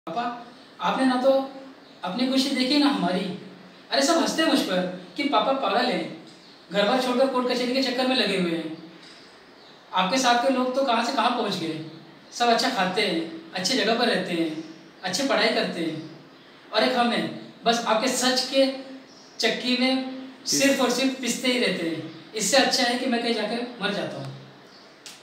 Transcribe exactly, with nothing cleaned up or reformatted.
पापा, आपने ना तो अपनी खुशी देखी ना हमारी। अरे सब हंसते हैं मुझ पर कि पापा पागल हैं, घर बार छोड़कर कोर्ट कचहरी के चक्कर में लगे हुए हैं। आपके साथ के लोग तो कहाँ से कहाँ पहुँच गए। सब अच्छा खाते हैं, अच्छी जगह पर रहते हैं, अच्छी पढ़ाई करते हैं, और एक हम हैं बस आपके सच के चक्की में सिर्फ और सिर्फ पिसते ही रहते हैं। इससे अच्छा है कि मैं कहीं जाकर मर जाता हूँ।